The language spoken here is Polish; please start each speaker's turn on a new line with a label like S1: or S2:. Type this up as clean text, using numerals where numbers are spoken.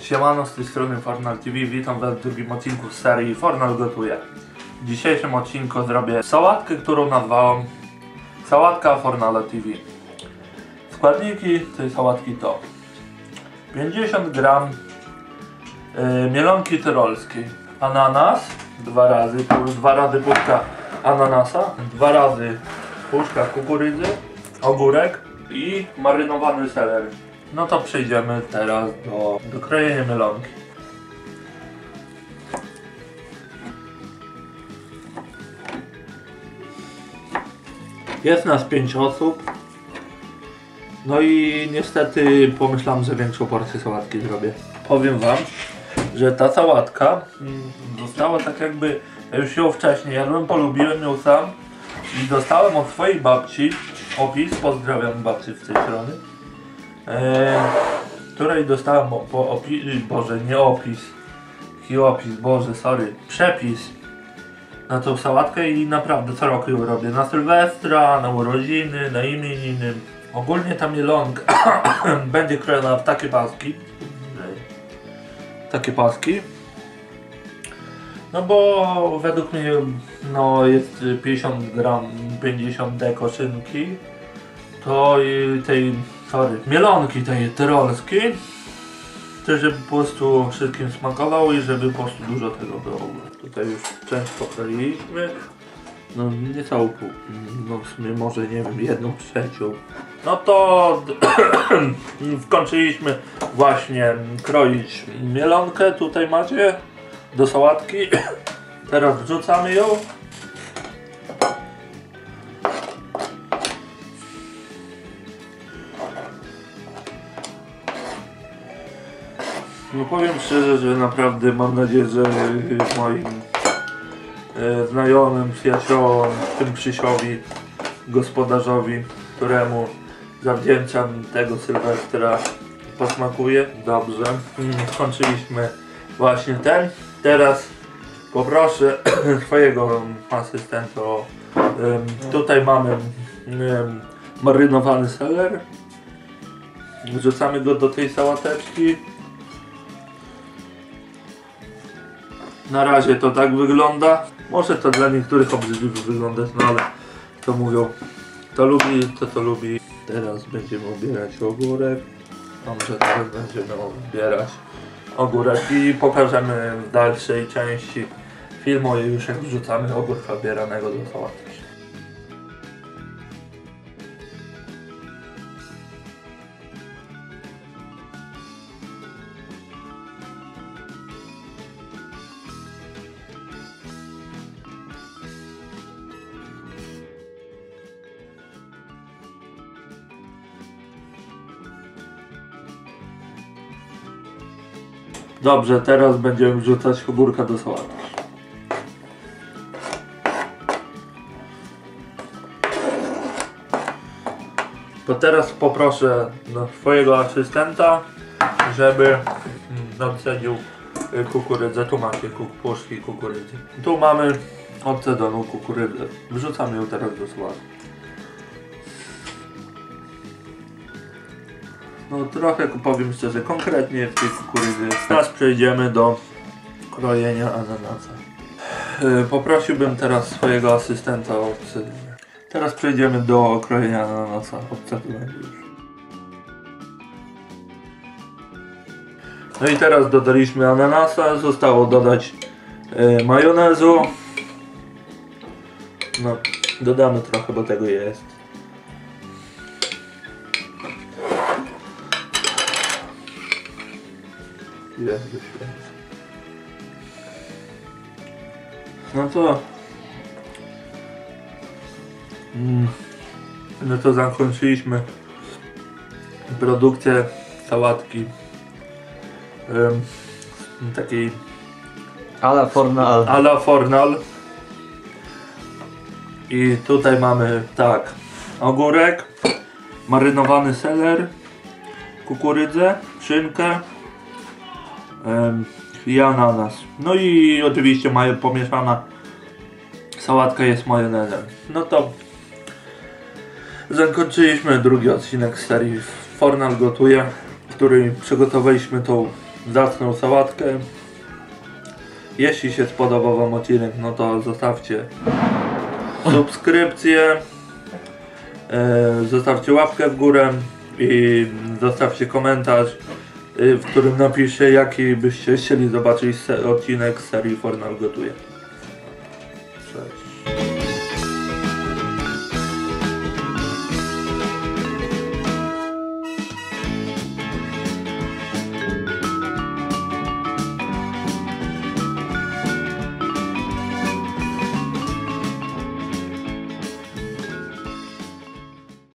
S1: Siemano, z tej strony Fornal TV, witam was w drugim odcinku z serii Fornal gotuje. W dzisiejszym odcinku zrobię sałatkę, którą nazwałem Sałatka Fornala TV. Składniki tej sałatki to 50 gram mielonki tyrolskiej, ananas 2 razy puszka ananasa, 2 razy puszka kukurydzy, ogórek i marynowany seler. No to przejdziemy teraz do krojenia mielonki. Jest nas 5 osób. No i niestety pomyślałem, że większą porcję sałatki zrobię. Powiem wam, że ta sałatka została tak jakby, ja już ją wcześniej jadłem, polubiłem ją sam i dostałem od swojej babci opis, pozdrawiam babci z tej strony, której dostałem przepis na tą sałatkę i naprawdę co roku ją robię. Na Sylwestra, na urodziny, na imieniny. Ogólnie ta mielonka będzie krojona w takie paski. No bo według mnie no jest 50 gram, 50 deko szynki. To mielonki tej tyrolskiej, to żeby po prostu wszystkim smakowało i żeby po prostu dużo tego było. Tutaj już część pokroiliśmy, no nie całą pół, no w sumie może nie wiem, 1/3. No to skończyliśmy właśnie kroić mielonkę, tutaj macie, do sałatki. Teraz wrzucamy ją. No powiem szczerze, że naprawdę mam nadzieję, że moim znajomym, przyjaciołom, tym Krzysiowi, gospodarzowi, któremu zawdzięczam tego Sylwestra, posmakuje. Dobrze, skończyliśmy właśnie ten. Teraz poproszę swojego asystenta. Tutaj mamy marynowany seler. Wrzucamy go do tej sałateczki. Na razie to tak wygląda. Może to dla niektórych obrzydliwie wyglądać, no ale to mówią, to lubi, to lubi. Teraz będziemy obierać ogórek. Dobrze, teraz będziemy obierać ogórek i pokażemy w dalszej części filmu już jak wrzucamy ogórka obieranego do sałatki. Dobrze, teraz będziemy wrzucać ogórka do sałatki. To teraz poproszę swojego asystenta, żeby odcedził kukurydzę. Tu macie puszki kukurydzy. Tu mamy odcedzoną kukurydzę. Wrzucamy ją teraz do sałatki. No trochę powiem szczerze, konkretnie w tej kukurydzy. Teraz przejdziemy do krojenia ananasa. Poprosiłbym teraz swojego asystenta o odcedzenie. Teraz przejdziemy do krojenia ananasa odcedzonego już. No i teraz dodaliśmy ananasa, zostało dodać majonezu. No, dodamy trochę, bo tego jest. No to zakończyliśmy produkcję sałatki takiej
S2: a la Fornal.
S1: I tutaj mamy tak, ogórek, marynowany seler, kukurydzę, szynkę i ananas. No i oczywiście pomieszana sałatka jest majonezem. No to zakończyliśmy drugi odcinek z serii Fornal gotuje, w której przygotowaliśmy tą zacną sałatkę. Jeśli się spodobał wam odcinek, no to zostawcie subskrypcję, zostawcie łapkę w górę i zostawcie komentarz, w którym napiszcie, jaki byście chcieli zobaczyć odcinek z serii Fornal gotuje.